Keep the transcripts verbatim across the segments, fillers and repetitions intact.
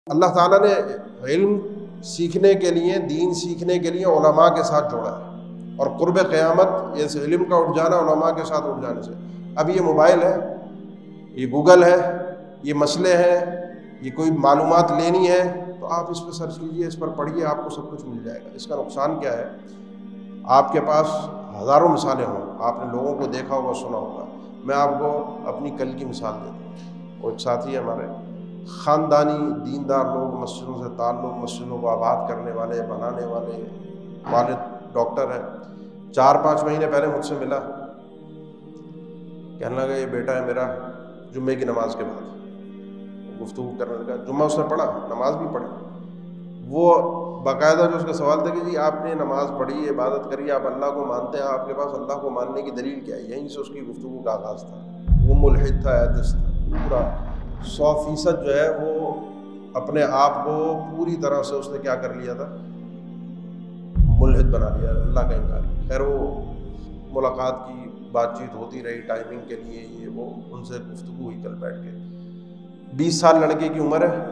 اللہ تعالیٰ نے علم سیکھنے کے لیے، دین سیکھنے کے لیے علماء کے ساتھ جوڑا ہے، اور قرب قیامت اس علم کا اٹھ جانا علماء کے ساتھ اٹھ جانے سے۔ اب یہ موبائل ہے، یہ گوگل ہے، یہ مسئلے ہیں، یہ کوئی معلومات لینی ہے تو آپ اس پہ سرچ کیجئے، اس پر پڑھیے، آپ کو سب کچھ مل جائے گا۔ اس کا نقصان کیا ہے؟ آپ کے پاس ہزاروں مثالیں ہوں، آپ نے لوگوں کو دیکھا ہوگا، سنا ہوگا۔ میں آپ کو اپنی کل کی مثال دیتا ہوں۔ وہ ایک ساتھی ہمارے خاندانی دیندار لوگ، مسجدوں سے تعلق، مسجدوں کو آباد کرنے والے، بنانے والے، والد ڈاکٹر ہے۔ چار پانچ مہینے پہلے مجھ سے ملا، کہنے لگا یہ بیٹا ہے میرا، جمعے کی نماز کے بعد گفتگو کرنے لگا۔ جمعہ اس نے پڑھا، نماز بھی پڑھی۔ وہ باقاعدہ جو اس کا سوال تھا کہ جی آپ نے نماز پڑھی، عبادت کری، آپ اللہ کو مانتے ہیں، آپ کے پاس اللہ کو ماننے کی دلیل کیا ہے؟ یہیں سے اس کی گفتگو کا آغاز تھا۔ وہ ملحد تھا، ایتھسٹ تھا، پورا سو فیصد جو ہے وہ اپنے آپ کو پوری طرح سے اس نے کیا کر لیا تھا؟ ملحد بنا لیا، اللہ کا انکار کیا۔ خیر وہ ملاقات کی، بات چیت ہوتی رہی، ٹائمنگ کے لیے یہ وہ، ان سے گفتگو ہوئی کل بیٹھ کے۔ بیس سال لڑکے کی عمر ہے،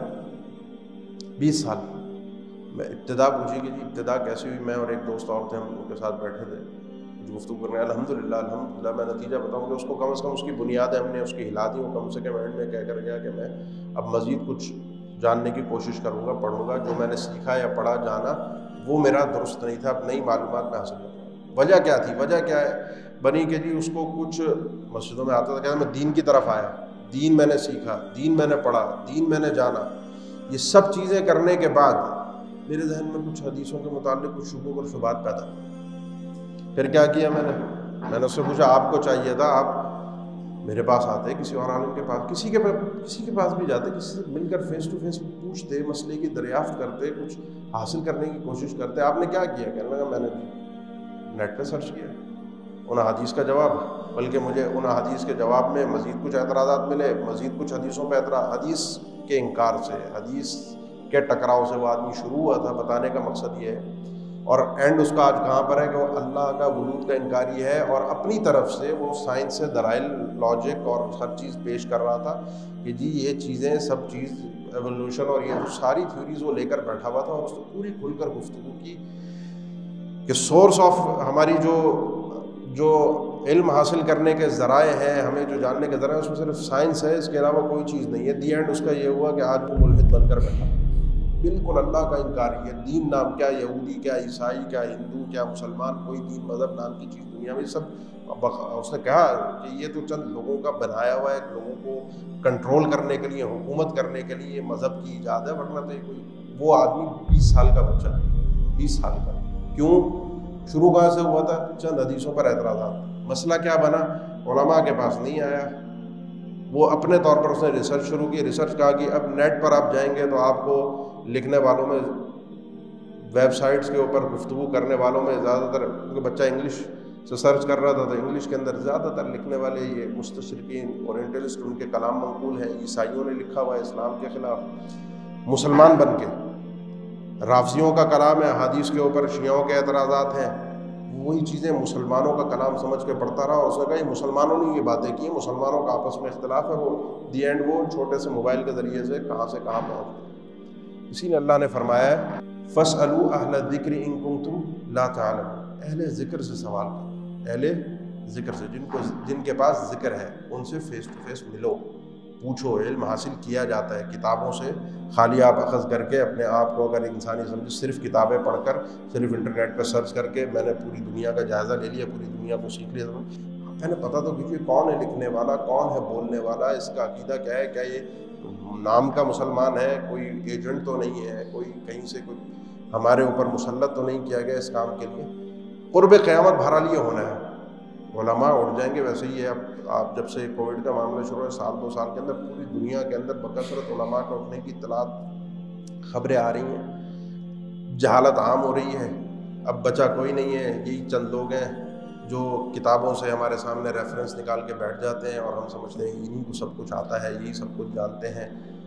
بیس سال۔ میں ابتدا پوچھی کہ جی ابتدا کیسی ہوئی؟ میں اور ایک دوست اور تھے، ہم ان کے ساتھ بیٹھے تھے کچھ گفتگو کرنے۔ الحمدللہ الحمدللہ میں نتیجہ بتاؤں کہ اس کو کم از کم اس کی بنیادیں ہم نے اس کی ہلا دی۔ وہ کم سے کم اینڈ میں کہہ کر گیا کہ میں اب مزید کچھ جاننے کی کوشش کروں گا، پڑھوں گا، جو میں نے سیکھا یا پڑھا جانا وہ میرا درست نہیں تھا، اب نئی معلومات میں حاصل کروں گا۔ وجہ کیا تھی؟ وجہ کیا ہے بنی کہ جی اس کو کچھ مسجدوں میں آتا تھا، کہتا میں دین کی طرف آیا، دین میں نے سیکھا، دین میں نے پڑھا، دین میں نے جانا۔ یہ سب چیزیں کرنے کے بعد میرے ذہن میں کچھ حدیثوں کے متعلق کچھ شبہات اور شبہات پیدا ہوئی۔ پھر کیا کیا میں نے میں نے اس سے پوچھا آپ کو چاہیے تھا آپ میرے پاس آتے، کسی اور عالم کے پاس، کسی کے پاس کسی کے پاس بھی جاتے، کسی سے مل کر فیس ٹو فیس پوچھتے، مسئلے کی دریافت کرتے، کچھ حاصل کرنے کی کوشش کرتے۔ آپ نے کیا کیا؟ کہنے لگا میں نے نیٹ پہ سرچ کیا، ان حدیث کا جواب، بلکہ مجھے ان حدیث کے جواب میں مزید کچھ اعتراضات ملے، مزید کچھ حدیثوں پہ اعتراض، حدیث کے انکار سے، حدیث کے ٹکراؤ سے وہ آدمی شروع ہوا تھا۔ بتانے کا مقصد یہ ہے، اور اینڈ اس کا آج کہاں پر ہے کہ وہ اللہ کا وجود کا انکاری ہے، اور اپنی طرف سے وہ سائنس سے دلائل، لاجک اور ہر چیز پیش کر رہا تھا کہ جی یہ چیزیں سب چیز ایوولوشن اور یہ ساری تھیوریز وہ لے کر بیٹھا ہوا تھا، اور اس نے پوری کھل کر گفتگو کی کہ سورس آف ہماری جو جو علم حاصل کرنے کے ذرائع ہیں، ہمیں جو جاننے کے ذرائع، اس میں صرف سائنس ہے، اس کے علاوہ کوئی چیز نہیں ہے۔ دی اینڈ اس کا یہ ہوا کہ آج وہ ملحد بن کر بیٹھا، بالکل اللہ کا انکاری ہے۔ دین نام کیا یہودی، کیا عیسائی، کیا ہندو، کیا مسلمان، کوئی دین مذہب نام کی چیز دنیا میں سب۔ اس نے کہا کہ یہ تو چند لوگوں کا بنایا ہوا ہے، لوگوں کو کنٹرول کرنے کے لیے، حکومت کرنے کے لیے مذہب کی ایجاد ہے، ورنہ تو یہ کوئی۔ وہ آدمی بیس سال کا بچہ ہے، بیس سال کا۔ کیوں؟ شروع کہاں سے ہوا تھا؟ چند حدیثوں پر اعتراضات۔ مسئلہ کیا بنا؟ علماء کے پاس نہیں آیا، وہ اپنے طور پر اس نے ریسرچ شروع کی۔ ریسرچ کہا کہ اب نیٹ پر آپ جائیں گے تو آپ کو لکھنے والوں میں، ویب سائٹس کے اوپر گفتگو کرنے والوں میں زیادہ تر، کیونکہ بچہ انگلش سے سرچ کر رہا تھا تو انگلش کے اندر زیادہ تر لکھنے والے یہ مستشرقین، اورینٹلسٹ، ان کے کلام منقول ہیں، عیسائیوں نے لکھا ہوا ہے اسلام کے خلاف، مسلمان بن کے رافضیوں کا کلام ہے، حدیث کے اوپر شیعوں کے اعتراضات ہیں، وہی چیزیں مسلمانوں کا کلام سمجھ کے پڑھتا رہا، اور اس نے کہا یہ مسلمانوں نے یہ باتیں کی ہیں، مسلمانوں کا آپس میں اختلاف ہے۔ وہ دی اینڈ وہ چھوٹے سے موبائل کے ذریعے سے کہاں سے کہاں پہنچ گئے۔ اسی لیے اللہ نے فرمایا ہے فَاسْأَلُوا أَهْلَ الذِّكْرِ إِن كُنتُمْ لَا تَعْلَمُونَ، اہل ذکر سے سوال کرو، اہل ذکر سے، جن کو جن کے پاس ذکر ہے ان سے فیس ٹو فیس ملو، پوچھو۔ علم حاصل کیا جاتا ہے کتابوں سے، خالی آپ اخذ کر کے اپنے آپ کو اگر انسانی سمجھے صرف کتابیں پڑھ کر، صرف انٹرنیٹ پہ سرچ کر کے میں نے پوری دنیا کا جائزہ لے لیا، پوری دنیا کو سیکھ لیا، میں نے پتہ تو کیجیے کون ہے لکھنے والا، کون ہے بولنے والا، اس کا عقیدہ کیا ہے، کیا یہ نام کا مسلمان ہے، کوئی ایجنٹ تو نہیں ہے، کوئی کہیں سے کوئی ہمارے اوپر مسلط تو نہیں کیا گیا اس کام کے لیے۔ قرب قیامت بہرحال یہ ہونا ہے، علماء اٹھ جائیں گے۔ ویسے ہی ہے، اب آپ جب سے کووڈ کا معاملہ شروع ہے، سال دو سال کے اندر پوری دنیا کے اندر بکثرت علماء کے اٹھنے کی اطلاعات، خبریں آ رہی ہیں، جہالت عام ہو رہی ہے۔ اب بچا کوئی نہیں ہے، یہی چند لوگ ہیں جو کتابوں سے ہمارے سامنے ریفرنس نکال کے بیٹھ جاتے ہیں، اور ہم سمجھتے ہیں انہیں کو سب کچھ آتا ہے، یہی سب کچھ جانتے ہیں۔